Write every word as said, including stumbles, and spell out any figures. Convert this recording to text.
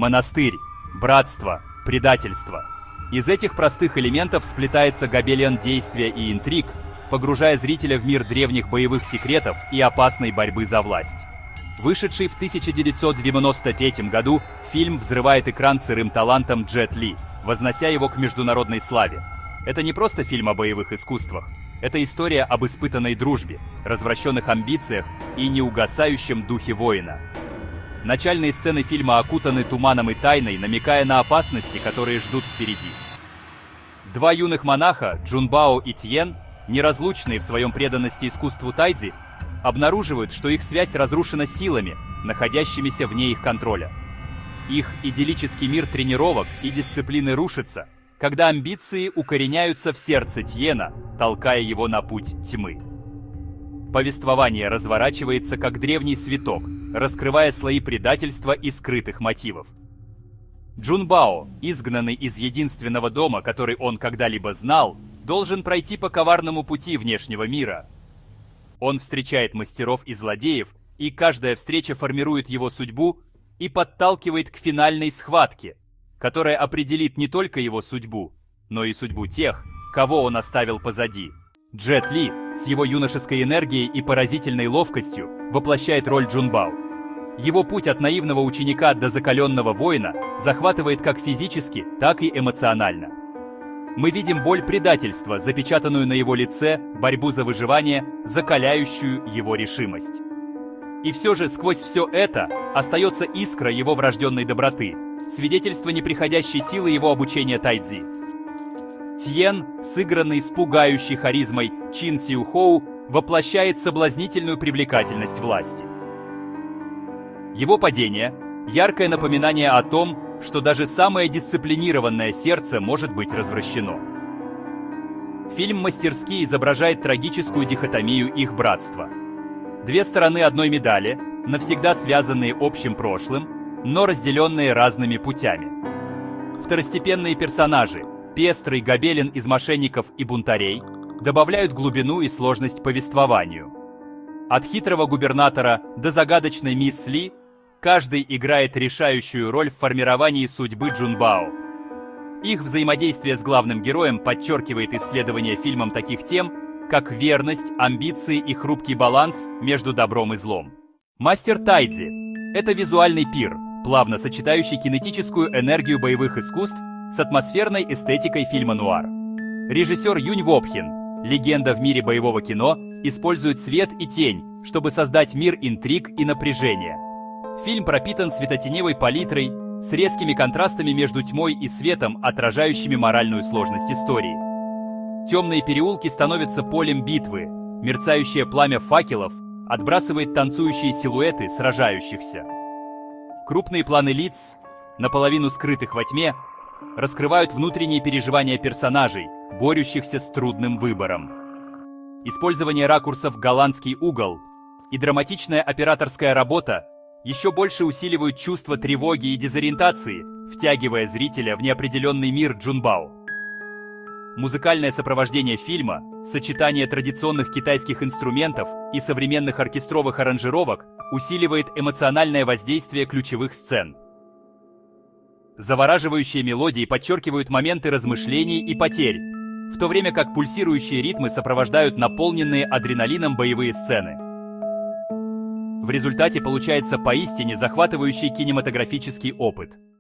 монастырь, братство, предательство. Из этих простых элементов сплетается гобелен действия и интриг, погружая зрителя в мир древних боевых секретов и опасной борьбы за власть. Вышедший в тысяча девятьсот девяносто третьем году, фильм взрывает экран сырым талантом Джет Ли, вознося его к международной славе. Это не просто фильм о боевых искусствах. Это история об испытанной дружбе, развращенных амбициях и неугасающем духе воина. Начальные сцены фильма окутаны туманом и тайной, намекая на опасности, которые ждут впереди. Два юных монаха, Джунбао и Тьен, неразлучные в своем преданности искусству тайцзи, обнаруживают, что их связь разрушена силами, находящимися вне их контроля. Их идиллический мир тренировок и дисциплины рушится, когда амбиции укореняются в сердце Тьена, толкая его на путь тьмы. Повествование разворачивается как древний цветок, раскрывая слои предательства и скрытых мотивов. Джунбао, изгнанный из единственного дома, который он когда-либо знал, должен пройти по коварному пути внешнего мира. Он встречает мастеров и злодеев, и каждая встреча формирует его судьбу и подталкивает к финальной схватке, которая определит не только его судьбу, но и судьбу тех, кого он оставил позади. Джет Ли с его юношеской энергией и поразительной ловкостью воплощает роль Джунбао. Его путь от наивного ученика до закаленного воина захватывает как физически, так и эмоционально. Мы видим боль предательства, запечатанную на его лице, борьбу за выживание, закаляющую его решимость. И все же сквозь все это остается искра его врожденной доброты, свидетельство неприходящей силы его обучения тайцзи. Тьен, сыгранный с пугающей харизмой Чин Сью Хоу, воплощает соблазнительную привлекательность власти. Его падение – яркое напоминание о том, что даже самое дисциплинированное сердце может быть развращено. Фильм мастерски изображает трагическую дихотомию их братства. Две стороны одной медали, навсегда связанные общим прошлым, но разделенные разными путями. Второстепенные персонажи, пестрый гобелен из мошенников и бунтарей, добавляют глубину и сложность повествованию. От хитрого губернатора до загадочной мисс Ли каждый играет решающую роль в формировании судьбы Джунбао. Их взаимодействие с главным героем подчеркивает исследование фильмом таких тем, как верность, амбиции и хрупкий баланс между добром и злом. Мастер тайцзи – это визуальный пир, плавно сочетающий кинетическую энергию боевых искусств с атмосферной эстетикой фильма нуар. Режиссер Юнь Вопхин, легенда в мире боевого кино, использует свет и тень, чтобы создать мир интриг и напряжения. Фильм пропитан светотеневой палитрой с резкими контрастами между тьмой и светом, отражающими моральную сложность истории. Темные переулки становятся полем битвы, мерцающее пламя факелов отбрасывает танцующие силуэты сражающихся. Крупные планы лиц, наполовину скрытых во тьме, раскрывают внутренние переживания персонажей, борющихся с трудным выбором. Использование ракурсов «голландский угол» и драматичная операторская работа еще больше усиливают чувство тревоги и дезориентации, втягивая зрителя в неопределенный мир Джунбао. Музыкальное сопровождение фильма, сочетание традиционных китайских инструментов и современных оркестровых аранжировок усиливает эмоциональное воздействие ключевых сцен. Завораживающие мелодии подчеркивают моменты размышлений и потерь, в то время как пульсирующие ритмы сопровождают наполненные адреналином боевые сцены. В результате получается поистине захватывающий кинематографический опыт.